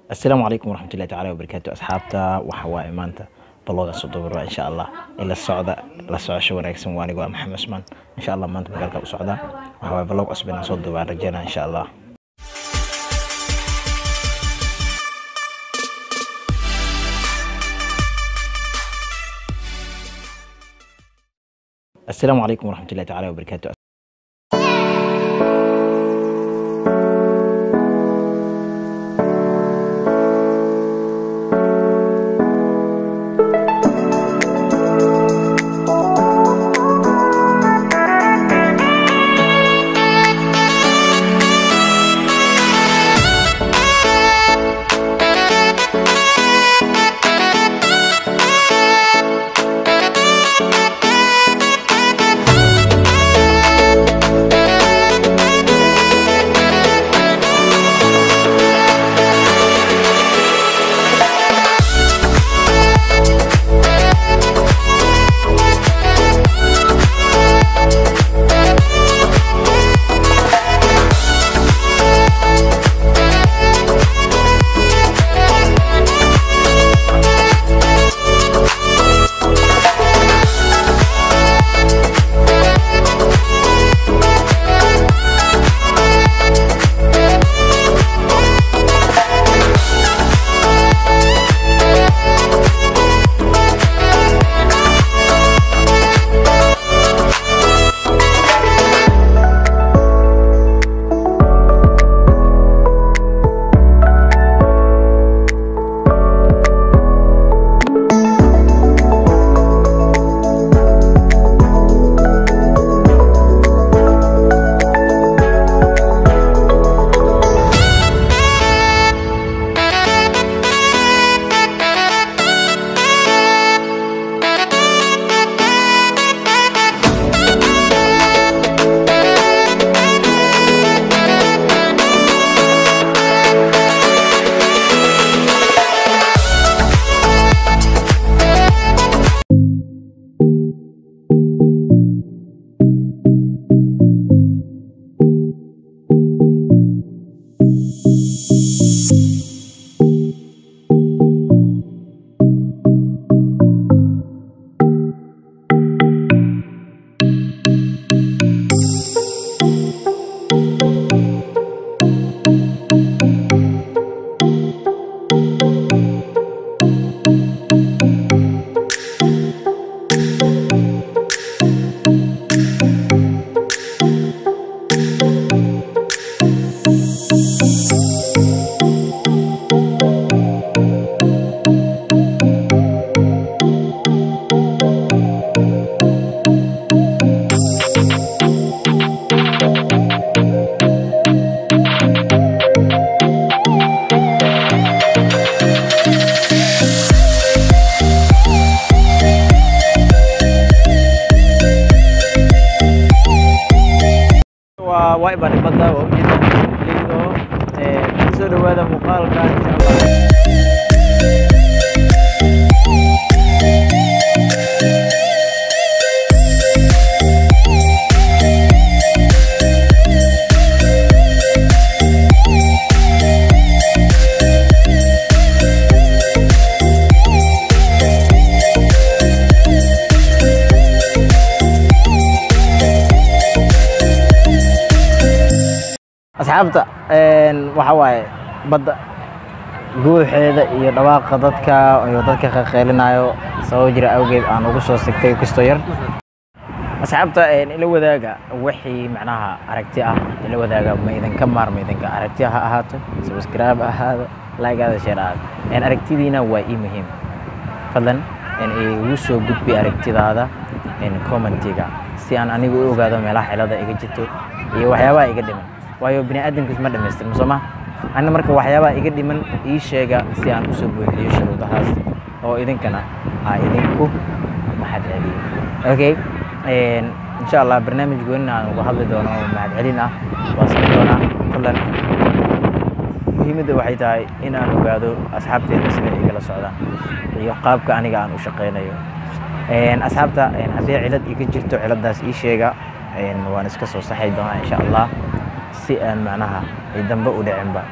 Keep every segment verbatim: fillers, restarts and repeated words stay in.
السلام عليكم ورحمة الله تعالى وبركاته أصحابتا وحواء مانتا بلوغا صدور إن شاء الله إلى السعودة إلى السعودة شو رأيكم وأنا قوي محمد عثمان إن شاء الله مانتا بقالك السعودة وحواء بلوغ أصبنا صدور رجعنا إن شاء الله. السلام عليكم ورحمة الله تعالى وبركاته. واي بان بدا وجينا ليدو ee soo dhawaada muuqaalka insha Allah. أصحابتا waxa waaye bada guuxeeda iyo dhawaaqa dadka iyo dadka qaqeelinayo soo jira awgeed aan ugu soo sigtay kisto yar asxaabta ila wadaaga wixii macnaha aragti ah ila wadaaga ma idin ka maarmay idinka aragti ha ahaato subscribe ahaado like aad share aad in aragtidiina waa ii muhiim fadlan in ay soo gudbi aragtidaada in commentiga si aan anigu u ogaado meelaha xilada iga jirto iyo waxyaabaha iga dhiman waayo bini aadamku ma dhameystirmo Soomaa ana marka waxyaabaha iga dhiman ii sheega si aan u soo buuxiyo shuruudahaas oo idinkana ay idinku mahad celiyo okay een insha Allah barnaamijkeena aan uga hadli doono mahad celin ah waasoo doona kullan muhiimada waxay tahay in aan ogaado asxaabteeda sida ay kala socdaan iyo qaabka aniga aan u shaqeynayo een asxaabta een hadii cilad iga jirto ciladaas ii sheega een waan iska soo saxay doonaa insha Allah si aan macnaha ay dambe u dhicin ba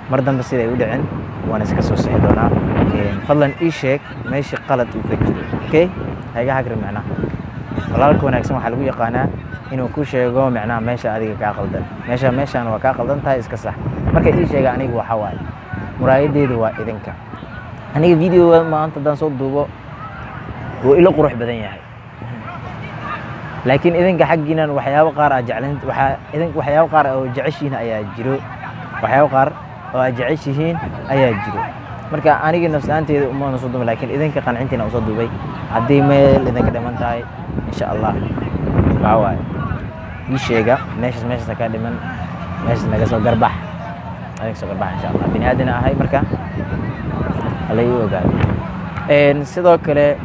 mar dambe siday u dhicin waan iska soo sixi doonaa. Fadlan ii sheeg meeshii qalad uu ka jiro. Okay, hayga hagri macnaha walaalka wanaagsan waxaa lagu yaqaanaa inuu ku sheego macnaha meesha adiga kaa qaldan, meesha meeshaan waa kaa qaldan tahay iska sax. Marka ii sheega aniga waxa waaye muraayadeedu waa idinka. aniga video maanta haddaan soo duubo wuu ila qurux badan yahay, laakiin idinka xaggiinan waxyaabo qaar aad jeclaan waxa idinka waxyaabo qaar oo jeceshiin ayaa jiro, waxyaabo qaar oo aad jeceshiin ayaa jiro. marka aniga nafsaanteeda uma soo duubay, laakiin idinka qancintiina u soo duubay. haddii meel idinka dhiman tahay insha Allah waxa waaye ii sheega meeshaas meeshaas ka dhiman, meeshaas naga soo garbax adiga soo garbax insha Allah. bini aadan ahay marka alla ii ogaado. een sidoo kale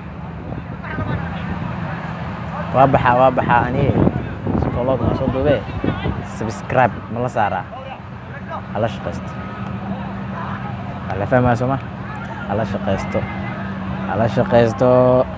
waa baxa waa baxa aniga follow ma soo duubay, subscribe ma la saaraa ala shaqaysto ala fahmaa soma ala shaqaysto ala shaqaysto.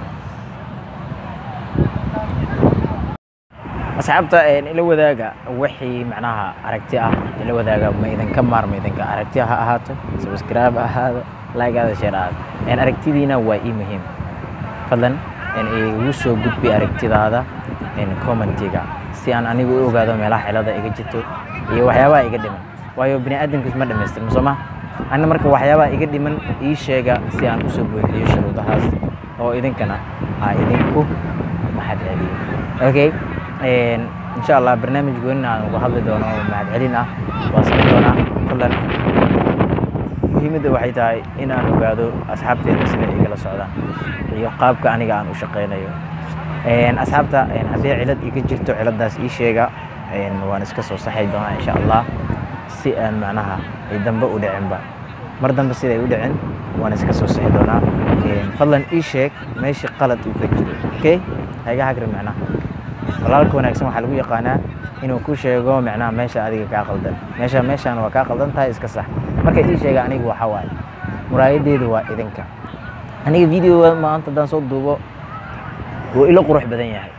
asxaabta ila wadaaga wixii macnaha aragti ah, ila wadaaga ma idinka maarmo idinka aragti ha ahaato, subscribe ha ahaado, like aad share aad een aragtidiina waa ii muhiim. fadlan in igu soo gudbi aragtidaada in commentiga si aan anigu u ogaado meelaha xilada iga jirto iyo waxyaabaha iga dhiman, waayo bini aadanku isma dhameystirmo soma. ana marka waxyaabaha iga dhiman ii sheega si aan u soo buuxiyo shuruudahaas oo idinkana ha idinku mahad celiyo. okay, een insha Allah barnaamij gooni aan uga hadli doono oo mahad celin ah waa sameyn doonaa. fadlan muhiimadda waxay tahay in aan ogaado asxaabteeda sida ay kala socdaan iyo qaabka aniga aan u shaqeynayo. een asxaabta een haddii cilad iga jirto ciladaas ii sheega, een waan iska soo saxay doonaa insha Allah si aan macnaha ay dambe u dhicinba, mar dambe siday u dhicin waan iska soo sixi doonaa. een fadlan ii sheeg meeshii qalad uu ka jiro. okay, hayga hagri macnaha walaalka wanaagsan waxaa lagu yaqaanaa inuu ku sheego macnaha meesha adiga kaa qaldan, meesha meeshaan waa kaa qaldan tahay iska sax. marka ii sheega aniga waxa waaye muraayadeedu waa idinka. aniga video maanta haddaan soo duubo wuu ila qurux badan yahay,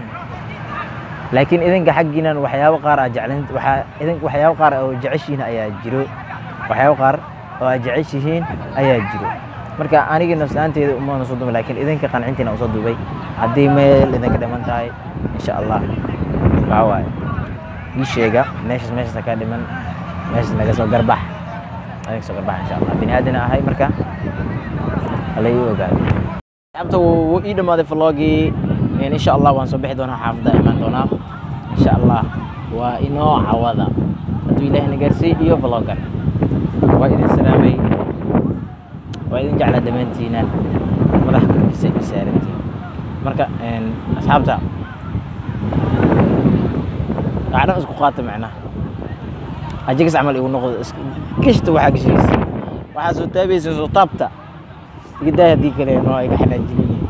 laakiin idinka xaggiinan waxyaabo qaar aad jeclaan waxa idinka waxyaabo qaar oo jeceshiin ayaa jiro, waxyaabo qaar oo aad jeceshiin ayaa jiro. marka aniga nafsaanteeda uma soo duubay, laakiin idinka qancintiina u soo duubay. haddii meel idinka dhiman tahay insha Allah waxa waaye ii sheega meeshaas meeshaas ka dhiman, meeshaas naga soo garbax adiga soo garbax insha Allah. bini aadan ahay marka alla ii ogaado. asxaabta wuu ii dhamaaday vlogii, in insha Allah waan soo bixi doonaa xaafada imaan doonaa insha Allah. waa inoo cawada hadduu Ilaahay na gaarsiiyo iyo vloggan. waa idin salaamay, waa idin jeclaa dhammaantiina, madax korkiisa i saarantiin. marka een asxaabta gacno isku qaata macnaha ajigas camal igu noqdo kishta waxa gashaysa waxa soo taabaysa soo taabta iga daa hadii kale noo ay ka xanaajinayeen.